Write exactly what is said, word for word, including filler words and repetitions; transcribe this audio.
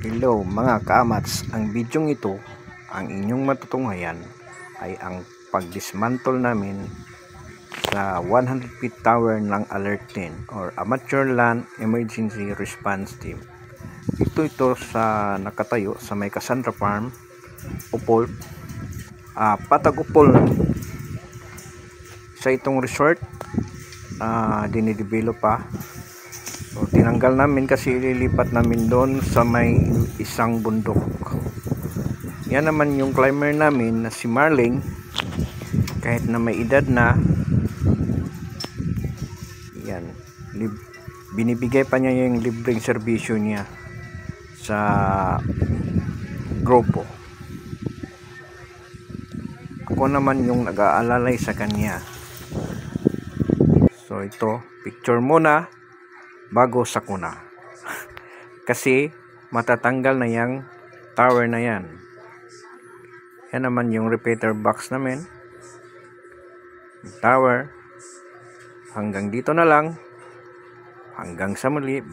Hello mga kaamats, ang bidyong ito, ang inyong matutunghayan ay ang pagdismantle namin sa one hundred feet tower ng Alert ten or Amateur Land Emergency Response Team. Ito ito sa nakatayo sa may Cassandra Farm, Upol, uh, Patag Upol. Sa itong resort, uh, dinidevelop pa. So, tinanggal namin kasi ililipat namin doon sa may isang bundok. Yan naman yung climber namin na si Marling, kahit na may edad na, yan, binibigay pa niya yung libreng serbisyo niya sa grupo. Ako naman yung nag-aalalay sa kanya. So ito, picture muna bago sakuna. Kasi matatanggal na yung tower na yan. Yan naman yung repeater box namin. Tower. Hanggang dito na lang. Hanggang sa muli.